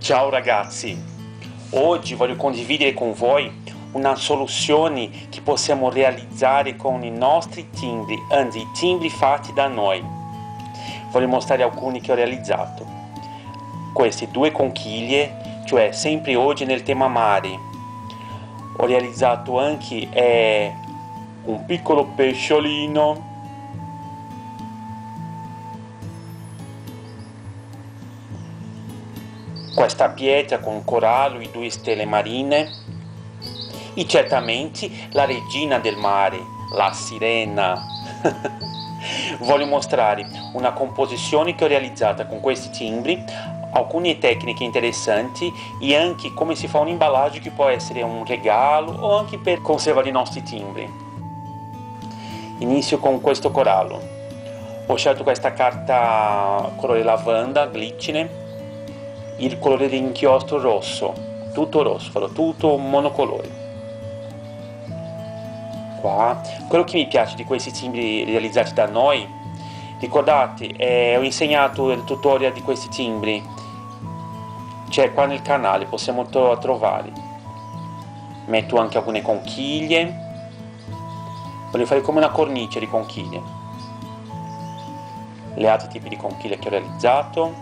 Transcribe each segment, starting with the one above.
Ciao ragazzi, oggi voglio condividere con voi una soluzione che possiamo realizzare con i nostri timbri, anzi i timbri fatti da noi. Voglio mostrare alcuni che ho realizzato. Queste due conchiglie, cioè sempre oggi nel tema mare. Ho realizzato anche un piccolo pesciolino, questa pietra con corallo e due stelle marine e certamente la regina del mare, la sirena. Voglio mostrare una composizione che ho realizzata con questi timbri, alcune tecniche interessanti e anche come si fa un imballaggio che può essere un regalo o anche per conservare i nostri timbri. Inizio con questo corallo. Ho scelto questa carta colore lavanda, glicine, il colore di inchiostro rosso, tutto rosso, farò tutto monocolore. Qua, quello che mi piace di questi timbri realizzati da noi, ricordate, ho insegnato il tutorial di questi timbri, c'è qua nel canale, possiamo trovare. Metto anche alcune conchiglie, voglio fare come una cornice di conchiglie, le altri tipi di conchiglie che ho realizzato.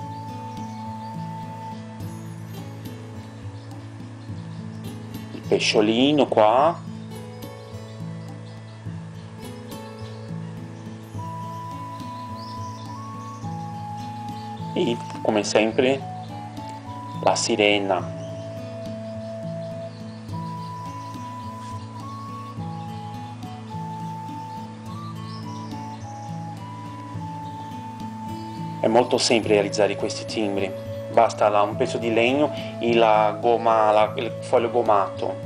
Il pesciolino qua. E come sempre la sirena. È molto semplice realizzare questi timbri, basta un pezzo di legno e la gomma, il foglio gommato.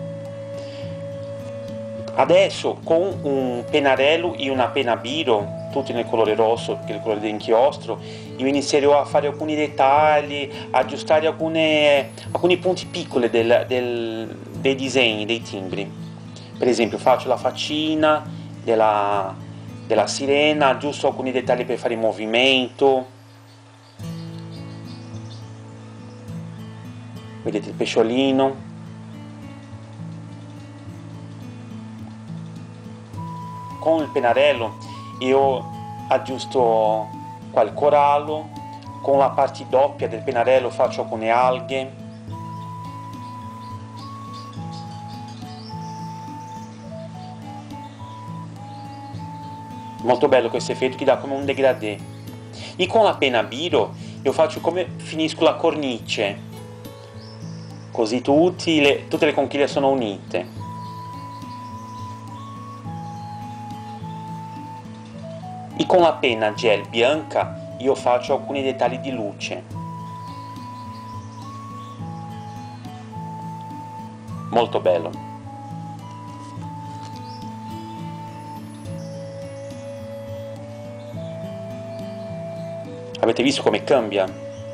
Adesso con un pennarello e una penna biro, tutti nel colore rosso, che è il colore dell'inchiostro, io inizierò a fare alcuni dettagli, aggiustare alcuni punti piccoli dei disegni, dei timbri. Per esempio faccio la faccina della sirena, aggiusto alcuni dettagli per fare il movimento. Vedete il pesciolino? Con il pennarello io aggiusto qua il corallo, con la parte doppia del pennarello faccio alcune alghe. Molto bello questo effetto che dà come un degradé. E con la penna biro io faccio come finisco la cornice, così tutte le conchiglie sono unite. E con la penna gel bianca io faccio alcuni dettagli di luce. Molto bello. Avete visto come cambia?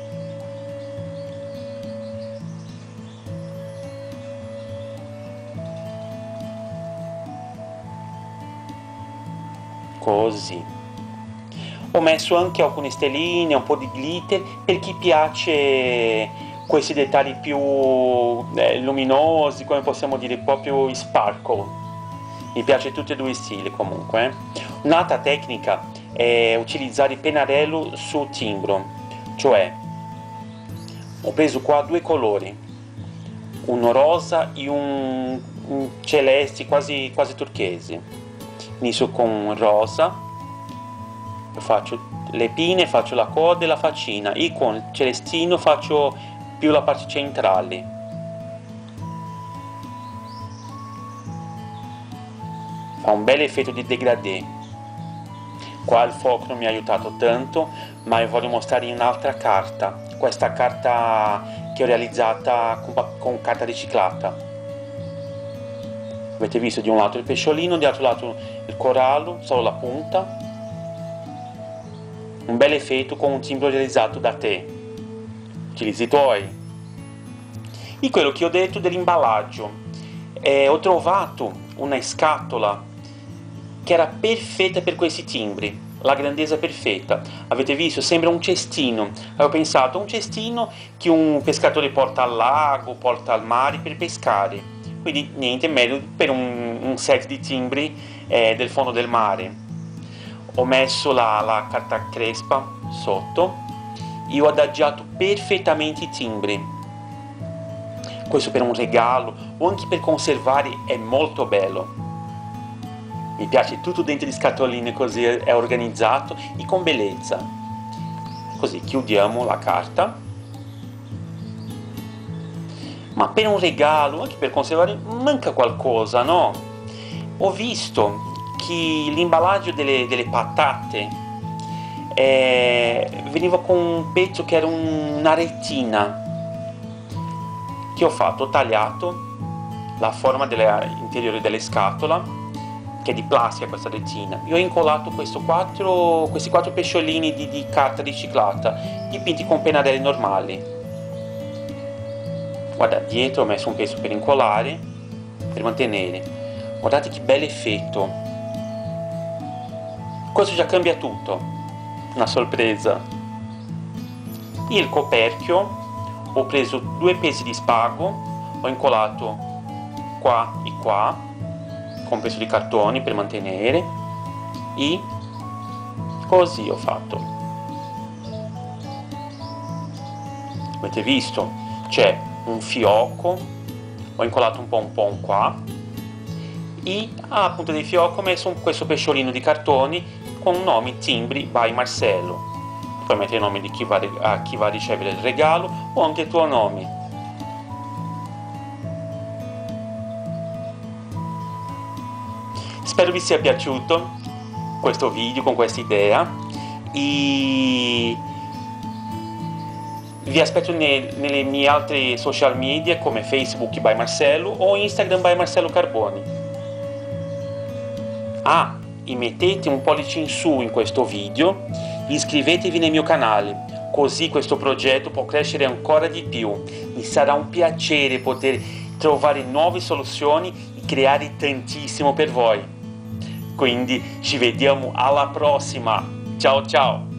Così. Ho messo anche alcune stelline, un po' di glitter per chi piace questi dettagli più luminosi, come possiamo dire, proprio sparkle. Mi piace tutti e due i stili comunque. Un'altra tecnica è utilizzare il pennarello sul timbro, cioè ho preso qua due colori, uno rosa e un celeste quasi turchesi. Inizio con rosa. Faccio le pinne, faccio la coda e la faccina e con il celestino faccio più la parte centrale. Fa un bel effetto di degradé. Qua il fuoco non mi ha aiutato tanto, ma io voglio mostrare in un'altra carta, questa carta che ho realizzata con carta riciclata. Avete visto di un lato il pesciolino, dall'altro lato il corallo, solo la punta. Un bel effetto con un timbro realizzato da te. Utilizzi i tuoi. E quello che ho detto dell'imballaggio, ho trovato una scatola che era perfetta per questi timbri. la grandezza perfetta. Avete visto? Sembra un cestino. Avevo pensato un cestino che un pescatore porta al lago, porta al mare per pescare. Quindi niente meglio per un set di timbri del fondo del mare. Ho messo la carta crespa sotto e ho adagiato perfettamente i timbri. Questo per un regalo o anche per conservare è molto bello. Mi piace tutto dentro di scatoline, così è organizzato e con bellezza. Così chiudiamo la carta. Ma per un regalo, anche per conservare, manca qualcosa, no? Ho visto che l'imballaggio delle patate veniva con un pezzo che era una retina. Che ho fatto? Ho tagliato la forma interiore delle scatole, che è di plastica questa retina, e ho incollato questi quattro pesciolini di carta riciclata dipinti con pennarelli normali. Guarda, dietro ho messo un pezzo per incollare, per mantenere. Guardate che bel effetto. Questo già cambia tutto, una sorpresa. Il coperchio, ho preso 2 pezzi di spago, ho incollato qua e qua con un pezzo di cartone per mantenere, e così ho fatto. Avete visto? C'è un fiocco, ho incollato un po' qua, e a punta di fiocco ho messo questo pesciolino di cartoni con nomi Timbri by Marcello. Puoi mettere il nome di chi va a ricevere il regalo o anche il tuo nome. Spero vi sia piaciuto questo video con questa idea e vi aspetto nelle mie altre social media come Facebook by Marcello o Instagram by Marcello Carboni. E mettete un pollice in su in questo video, iscrivetevi nel mio canale, così questo progetto può crescere ancora di più. Mi sarà un piacere poter trovare nuove soluzioni e creare tantissimo per voi. Quindi ci vediamo alla prossima. Ciao ciao!